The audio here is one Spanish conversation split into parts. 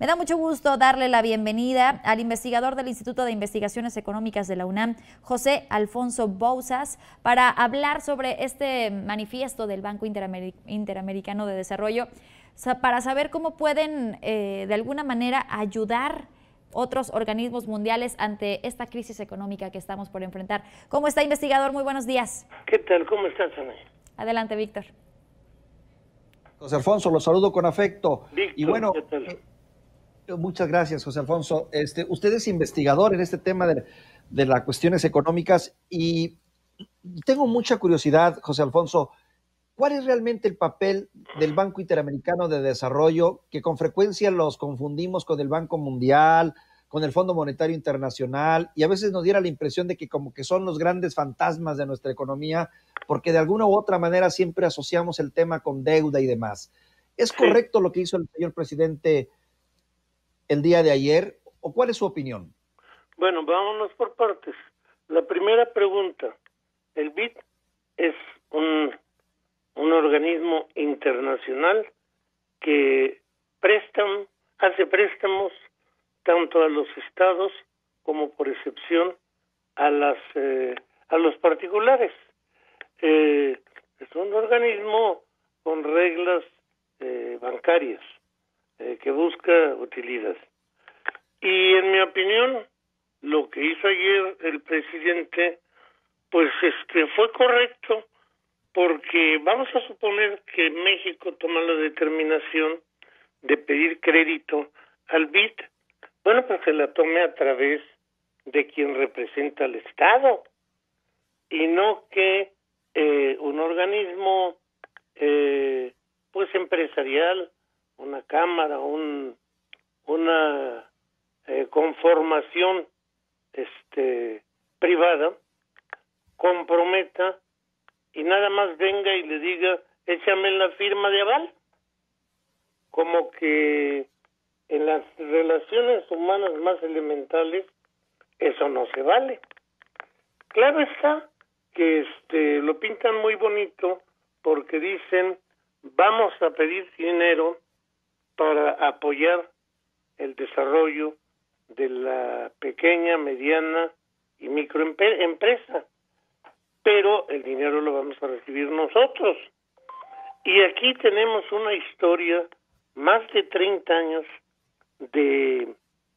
da mucho gusto darle la bienvenida al investigador del Instituto de Investigaciones Económicas de la UNAM, José Alfonso Bouzas, para hablar sobre este manifiesto del Banco Interamericano de Desarrollo, para saber cómo pueden de alguna manera ayudar otros organismos mundiales ante esta crisis económica que estamos por enfrentar. ¿Cómo está, investigador? Muy buenos días. ¿Qué tal? ¿Cómo estás, Ana? Adelante, Víctor. José Alfonso, lo saludo con afecto. Víctor, y bueno, ¿qué tal? Muchas gracias, José Alfonso. Usted es investigador en este tema de las cuestiones económicas y tengo mucha curiosidad, José Alfonso, ¿cuál es realmente el papel del Banco Interamericano de Desarrollo, que con frecuencia los confundimos con el Banco Mundial, con el Fondo Monetario Internacional, y a veces nos diera la impresión de que como que son los grandes fantasmas de nuestra economía, porque de alguna u otra manera siempre asociamos el tema con deuda y demás? ¿Es correcto lo que hizo el señor presidente el día de ayer, o cuál es su opinión? Bueno, vámonos por partes. La primera pregunta, el BID es un organismo internacional que hace préstamos tanto a los estados como por excepción a los particulares. Es un organismo con reglas bancarias que busca utilidad. Y en mi opinión, lo que hizo ayer el presidente, pues fue correcto, porque vamos a suponer que México toma la determinación de pedir crédito al BID. Bueno, pues se la tome a través de quien representa al Estado, y no que un organismo pues empresarial, una cámara, una conformación privada comprometa y nada más venga y le diga, échame la firma de aval. Como que en las relaciones humanas más elementales eso no se vale. Claro está que lo pintan muy bonito porque dicen, vamos a pedir dinero para apoyar el desarrollo de la pequeña, mediana y microempresa, pero el dinero lo vamos a recibir nosotros. Y aquí tenemos una historia, más de 30 años de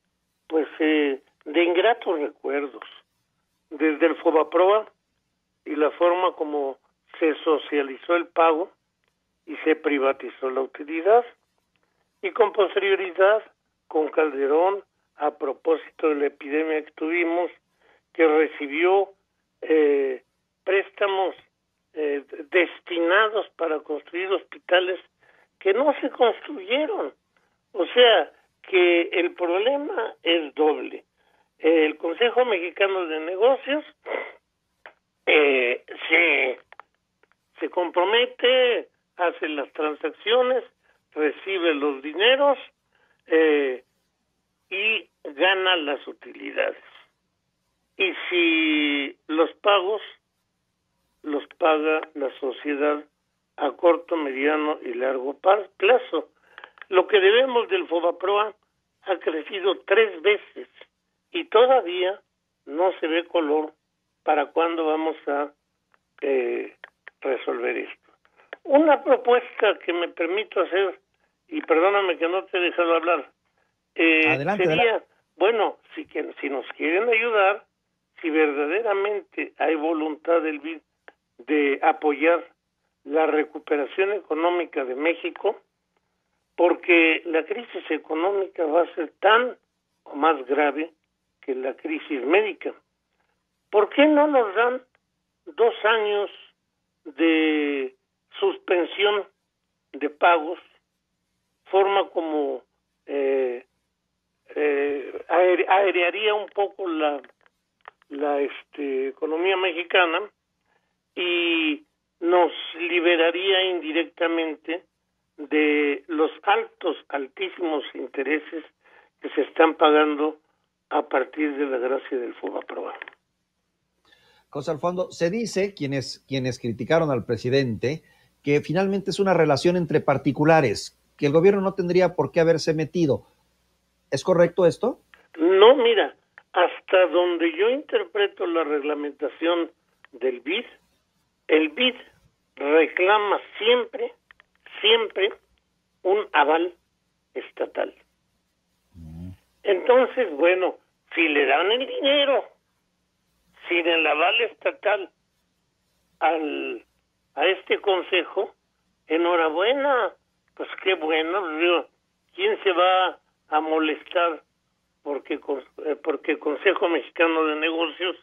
ingratos recuerdos, desde el FOBAPROA y la forma como se socializó el pago y se privatizó la utilidad, y con posterioridad con Calderón, a propósito de la epidemia que tuvimos, que recibió préstamos destinados para construir hospitales que no se construyeron. O sea, que el problema es doble. El Consejo Mexicano de Negocios se compromete, hace las transacciones, recibe los dineros y gana las utilidades. Y si los pagos los paga la sociedad a corto, mediano y largo plazo. Lo que debemos del FOBAPROA ha crecido 3 veces y todavía no se ve color para cuándo vamos a resolver esto. Una propuesta que me permito hacer, y perdóname que no te he dejado hablar, adelante, sería, adelante. Bueno, si nos quieren ayudar, si verdaderamente hay voluntad del BID de apoyar la recuperación económica de México, porque la crisis económica va a ser tan o más grave que la crisis médica. ¿Por qué no nos dan 2 años de suspensión de pagos, forma como airearía un poco la economía mexicana y nos liberaría indirectamente de los altísimos intereses que se están pagando a partir de la gracia del FOBAPROA? José Alfonso, se dice, quienes criticaron al presidente, que finalmente es una relación entre particulares, que el gobierno no tendría por qué haberse metido. ¿Es correcto esto? No, mira, hasta donde yo interpreto la reglamentación del BID, el BID reclama siempre un aval estatal. Entonces, bueno, si le dan el dinero sin el aval estatal a este consejo, enhorabuena, pues qué bueno. ¿Quién se va a molestar porque Consejo Mexicano de Negocios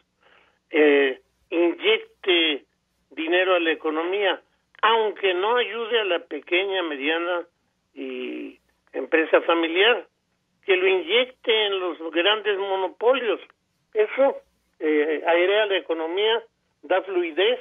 inyecte dinero a la economía, aunque no ayude a la pequeña, mediana y empresa familiar, que lo inyecte en los grandes monopolios? Eso airea la economía, da fluidez.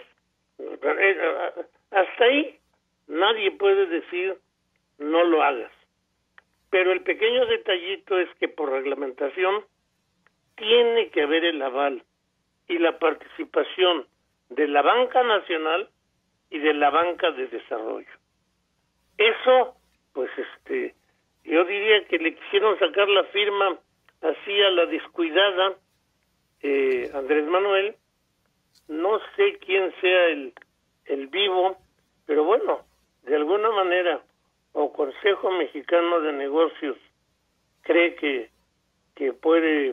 Hasta ahí nadie puede decir no lo hagas. Pero el pequeño detallito es que por reglamentación tiene que haber el aval y la participación de la banca nacional y de la banca de desarrollo. Eso, pues yo diría que le quisieron sacar la firma así a la descuidada Andrés Manuel. No sé quién sea el vivo, pero bueno, de alguna manera, o Consejo Mexicano de Negocios cree que puede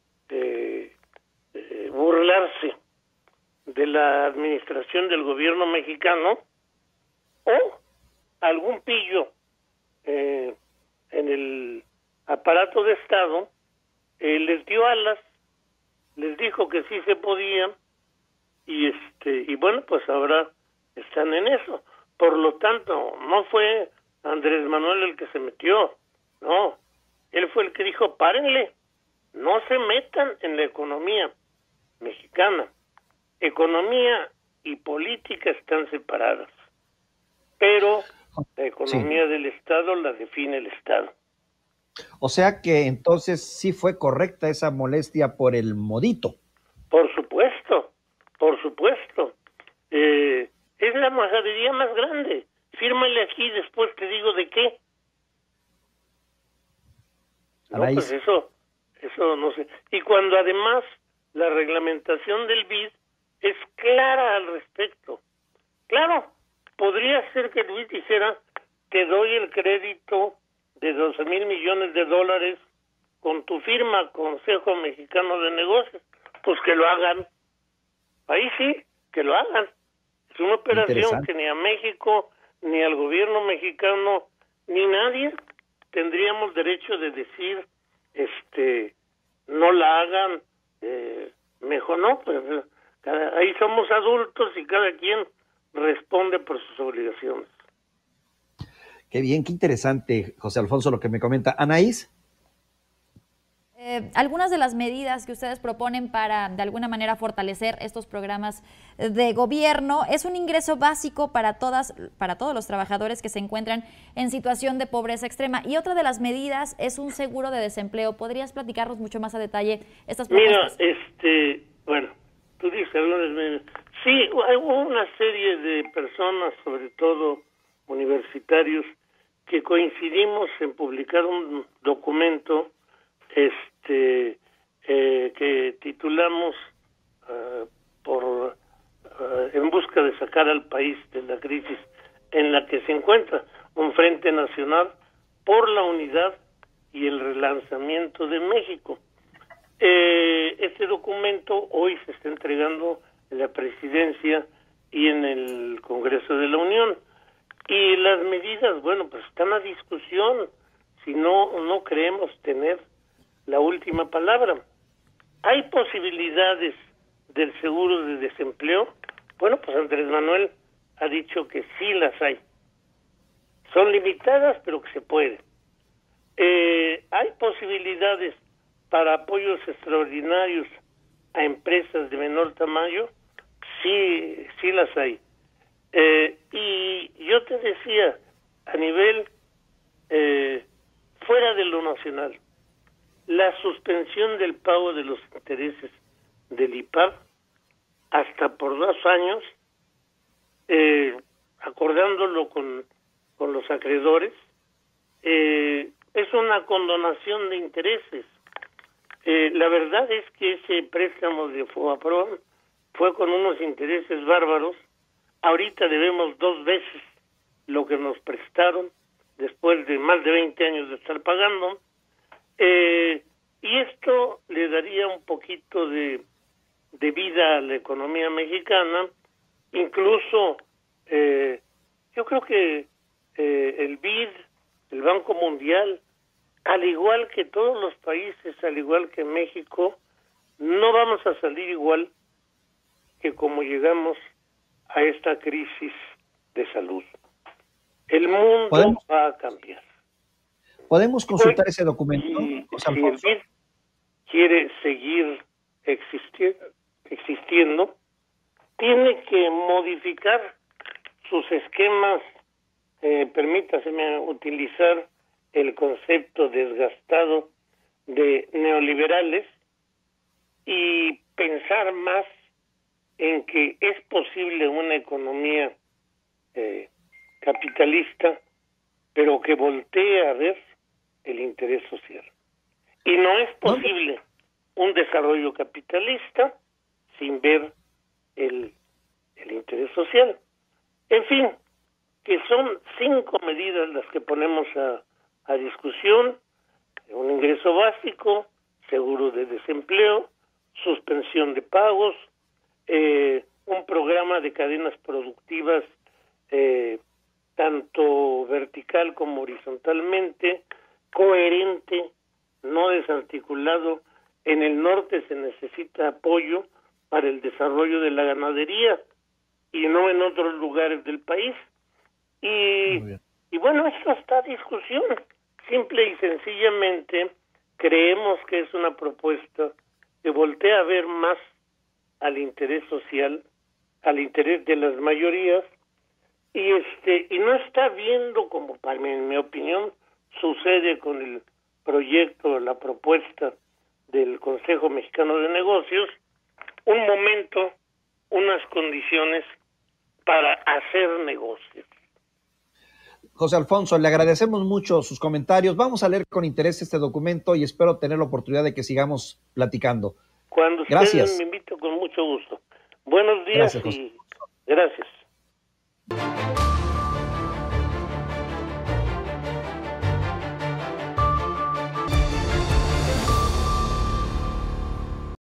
burlarse de la administración del gobierno mexicano, o algún pillo en el aparato de Estado les dio alas, les dijo que sí se podía, y bueno, pues ahora están en eso. Por lo tanto, no fue Andrés Manuel el que se metió, no, él fue el que dijo, párenle, no se metan en la economía mexicana. Economía y política están separadas, pero la economía del Estado la define el Estado. O sea que entonces sí fue correcta esa molestia por el modito. Por supuesto, por supuesto. Es la majadería más grande. Fírmale aquí, después te digo de qué. No, pues eso no sé. Y cuando además la reglamentación del BID es clara al respecto. Claro, podría ser que el BID dijera, te doy el crédito de 12,000 millones de dólares con tu firma, Consejo Mexicano de Negocios. Pues que lo hagan. Ahí sí, que lo hagan. Es una operación que ni a México, ni al gobierno mexicano, ni nadie tendríamos derecho de decir, no la hagan, mejor no, pues ahí somos adultos y cada quien responde por sus obligaciones. Qué bien, qué interesante, José Alfonso, lo que me comenta. Anaís. Algunas de las medidas que ustedes proponen para, de alguna manera, fortalecer estos programas de gobierno es un ingreso básico para todos los trabajadores que se encuentran en situación de pobreza extrema. Y otra de las medidas es un seguro de desempleo. ¿Podrías platicarnos mucho más a detalle estas propuestas? Mira, bueno, tú dices algunas medidas. Sí, hubo una serie de personas, sobre todo universitarios, que coincidimos en publicar un documento que titulamos en busca de sacar al país de la crisis en la que se encuentra, un Frente Nacional por la Unidad y el Relanzamiento de México. Este documento hoy se está entregando en la Presidencia y en el Congreso de la Unión, y las medidas, bueno, pues están a discusión si no creemos tener la última palabra. ¿Hay posibilidades del seguro de desempleo? Bueno, pues Andrés Manuel ha dicho que sí las hay. Son limitadas, pero que se puede. ¿Hay posibilidades para apoyos extraordinarios a empresas de menor tamaño? Sí, sí las hay. Y yo te decía, a nivel fuera de lo nacional, la suspensión del pago de los intereses del IPAB hasta por 2 años, acordándolo con los acreedores, es una condonación de intereses. La verdad es que ese préstamo de Fobaproa fue con unos intereses bárbaros. Ahorita debemos 2 veces lo que nos prestaron después de más de 20 años de estar pagando. Y esto le daría un poquito de vida a la economía mexicana. Incluso yo creo que el BID, el Banco Mundial, al igual que todos los países, al igual que México, no vamos a salir igual que como llegamos a esta crisis de salud. El mundo va a cambiar. ¿Podemos consultar ese documento, José Alfonso? Si el BID quiere seguir existiendo, tiene que modificar sus esquemas, permítaseme utilizar el concepto desgastado de neoliberales, y pensar más en que es posible una economía capitalista, pero que voltee a ver el interés social. Y no es posible un desarrollo capitalista sin ver el interés social. En fin, que son 5 medidas las que ponemos a discusión: un ingreso básico, seguro de desempleo, suspensión de pagos, un programa de cadenas productivas tanto vertical como horizontalmente, coherente, no desarticulado. En el norte se necesita apoyo para el desarrollo de la ganadería y no en otros lugares del país. Y bueno, esto está a discusión. Simple y sencillamente creemos que es una propuesta que voltea a ver más al interés social, al interés de las mayorías, y no está viendo, como en mi opinión sucede con el proyecto, la propuesta del Consejo Mexicano de Negocios, un momento, unas condiciones para hacer negocios. José Alfonso, le agradecemos mucho sus comentarios. Vamos a leer con interés este documento y espero tener la oportunidad de que sigamos platicando. Cuando ustedes me inviten, con mucho gusto. Buenos días. Gracias, y gracias.